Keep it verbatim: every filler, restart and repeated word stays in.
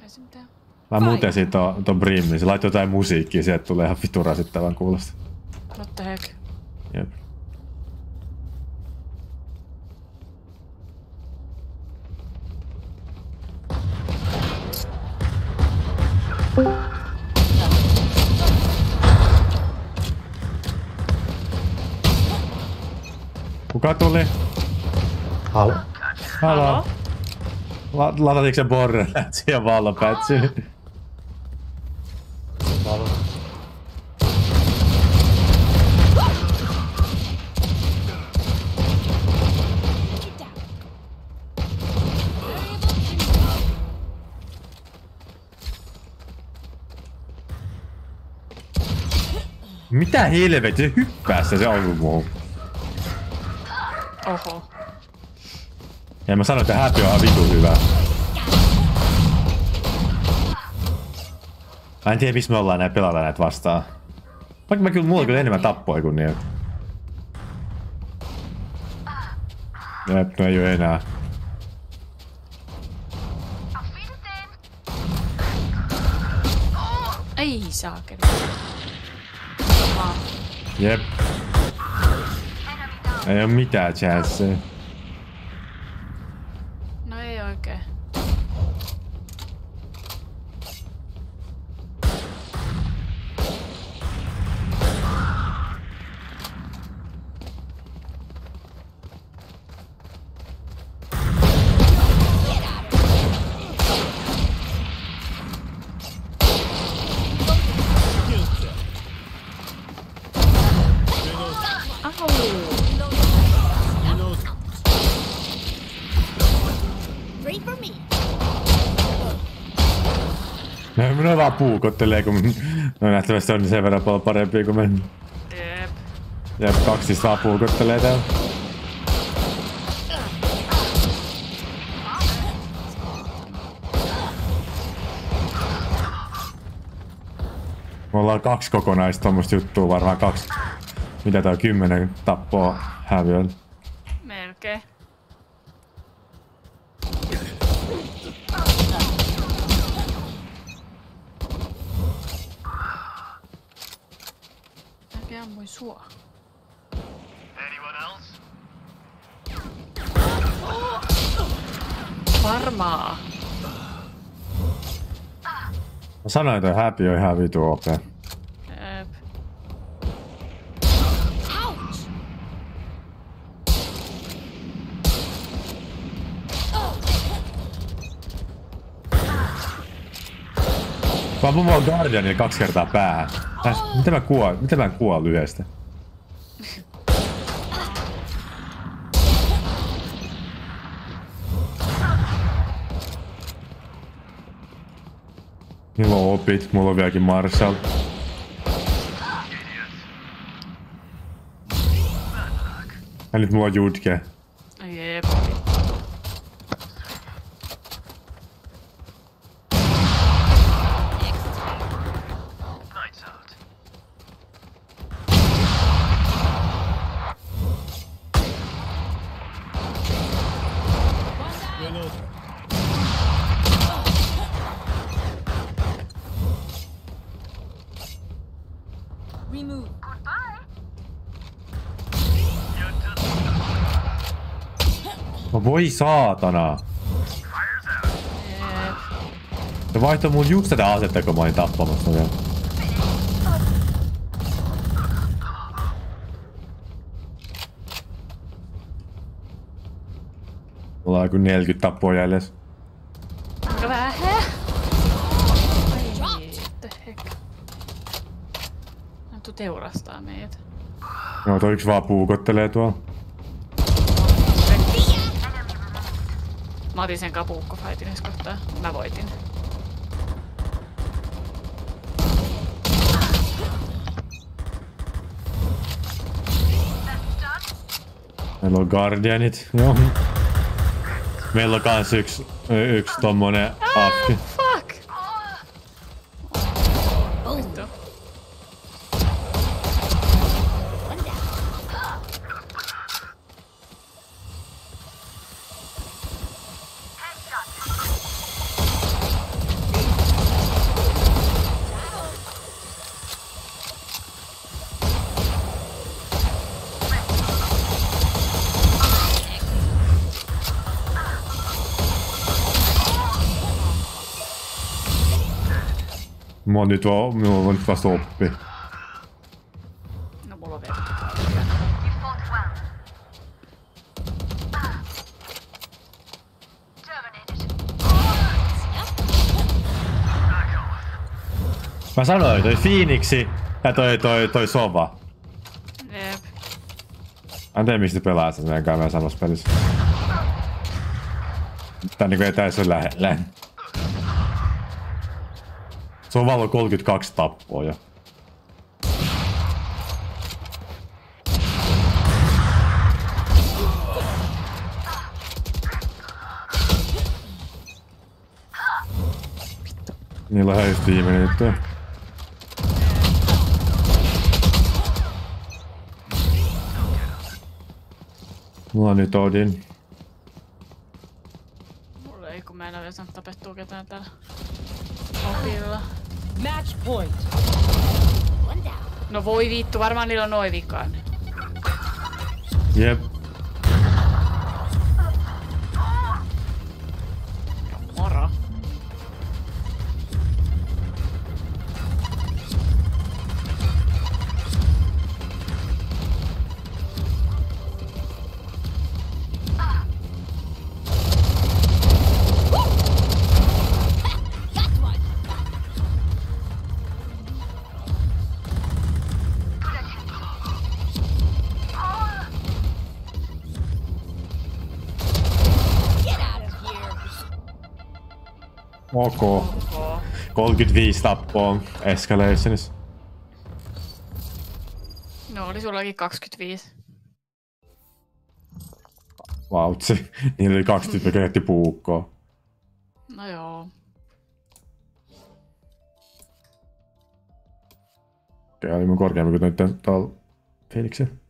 Ei se mitään. Mä muutesin ton, ton Brimmin, se laittoi jotain musiikkia, sieltä tulee ihan vitun rasittavan kuulosta. What the heck? Jep. Kuka tuli? Halo. Halo. La Latatitko se Borderlands siihen vallopätsyyn? Valo. Mitä helvetti, se hyppää se, se on muuhun. Oho. Ja mä sanoin, että häpi on ihan vitun hyvä. Mä en tiedä, missä me ollaan näin pelata näitä vastaan. Vaikka mä kyllä, mulla on kyllä enemmän tappoja kuin niitä. Jep, no ei oo enää. Ei saakeli. Jep. Ei oo mitään chansseja. No ei oikein. No, minä vaan puukottelee, kun no nähtävästi on sen verran paljon parempia kuin me. Jep. Jep, kaksi vaan puukottelee täällä. Me ollaan kaksi kokonaista tommoista juttua, varmaan kaksi. Mitä tää on, kymmenen tappoa häviöllä. Melkein. Mäkin ammuin sua. Varmaa. Mä sanoin, että häpi on ihan vitu O P. Jep. Mä ammun vaan Guardianin kaksi kertaa päähän. Äh, miten mä kuol, miten mä en kuollut yhdestä? Mulla on opit, mulla on vieläkin Marshall. Ja nyt mulla on Judke. Jep. No voi saatana. Jep. Se vaihtoi mun just tätä asetta, kun mä olin tappamassa vielä. Mulla on joku neljäkymmentä tappoa jäljessä. Aika vähän. Ai, the heck. No tuu teurastaa meitä. No toi yksi vaan puukottelee tuolla. Mä otin sen kapuukkofaitin edes kohtaa. Mä voitin. Meillä on Guardianit, joo. Meillä on kans yksi, yksi tommonen afki. Fuck! Vittu. Mulla on nyt, va- mulla on nyt vasta oppi. No mulla on vielä. You fought well. Terminated. Mä sanoin, toi Phoenixi ja toi, toi, toi Sova. Jep. Mä en tiedä mistä pelaa sitä meidän kanssa samassa pelissä. Tää niinku etäis on lähellä. Sovalla on kolmekymmentäkaksi tappoa jo. Niillä on just viimeinen juttu. Mulla on nyt Odin. Mulla ei, kun mä en ole vielä saanut tapettua ketään täällä opilla. Match point. One down. No voi vittu, varmaan niillä on noin vikaan. Jep. Moro. That's one. Get out of here. Ok. Oo. kolmekymmentäviisi tappoa Escalationissa. No oli sullakin kaksikymmentäviisi. Vautsi. Niillä oli kaksi tyyppiä kehitti puukkoa. No joo. Okei, oli mun korkeammin kuin nyt tuolla Phoenixin.